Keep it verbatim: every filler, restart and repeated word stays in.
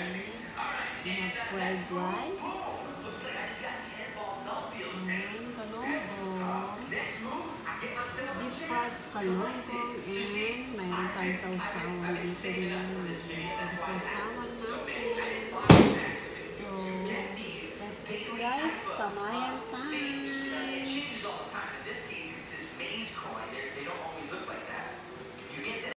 We have fried rice. And galonggong. Deep fried galonggong. And mayroon tayong sausawan dito din. Pwede sausawan natin. So, that's it guys. Kamay